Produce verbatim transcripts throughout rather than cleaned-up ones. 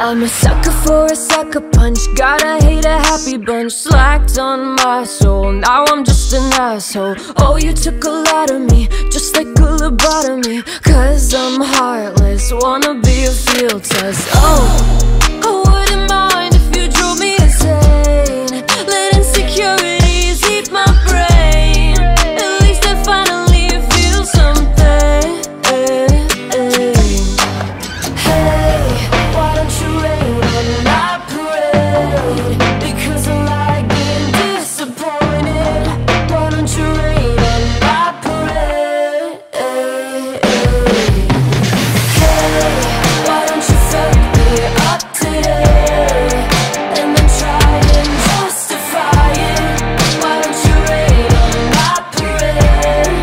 I'm a sucker for a sucker punch. Gotta hate a happy bunch. Slacked on my soul, now I'm just an asshole. Oh, you took a lot of me, just like a lobotomy. Cause I'm heartless, wanna be a field test. Oh, I wouldn't mind if you drove me insane. Let insecurities eat my brain. At least I finally feel something. Hey, why don't you rain on my parade? Because I like being disappointed. Why don't you rain on my parade? Hey, why don't you fuck me up today? And then try and justify it. Why don't you rain on my parade?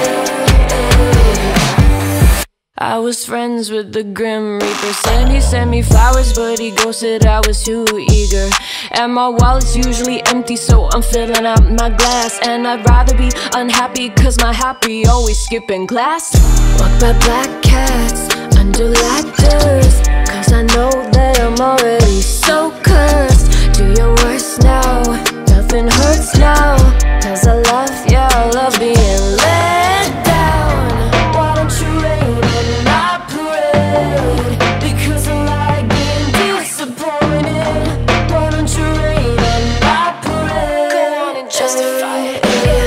I was friends with the Grim Reaper. Said he sent me flowers, but he ghosted, I was too eager. And my wallet's usually empty, so I'm filling up my glass. And I'd rather be unhappy, cause my happy always skipping class. Walk by black cats under ladders, cause I know that I'm already so cursed. Do your worst now, nothing hurts now. Cause I love, yeah, I love being let down. Why don't you rain on my parade? Because I like being disappointed. Why don't you rain on my parade? Go on and justify it.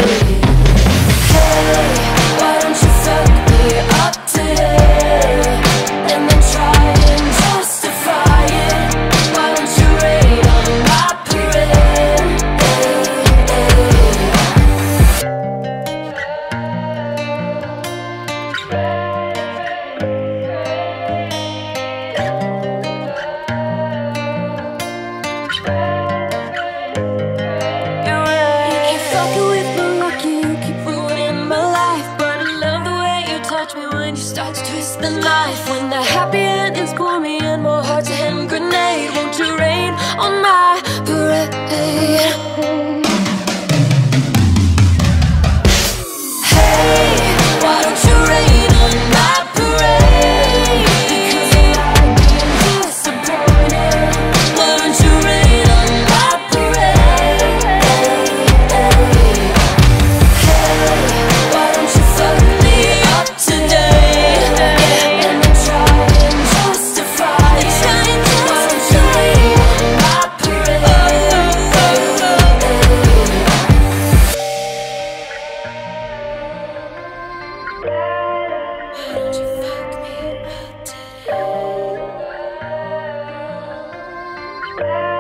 Hey, why don't you fuck me up today? And then try and justify it. Why don't you rain on my parade? You keep fucking with my luck, you keep ruining my life. But I love the way you touch me when you start to twist the knife. When the happy endings pour me in more hearts a hand grenade. Won't you rain on my parade? Hey, why don't you rain on my parade? Because I like being disappointed. Why don't you rain on my parade? Hey, why don't you fuck me up today? And then try and justify it. Why don't you rain on my parade? Why don't you fuck me up today?